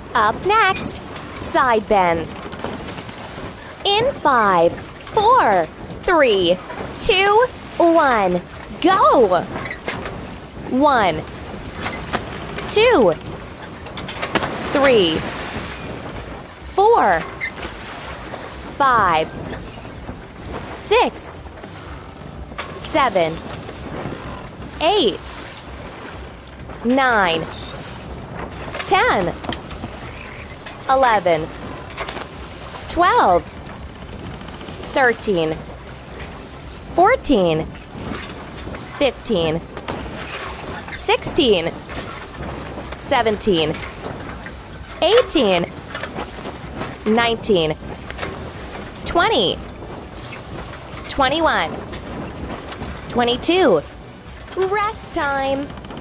Up next, side bends. In 5, 4, 3, 2, 1, go! 1, 2, 3, 4, 5, 6, 7, 8, 9, 10, 11, 12, 13, 14, 15, 16, 17, 18, 19, 20, 21, 22. Rest time.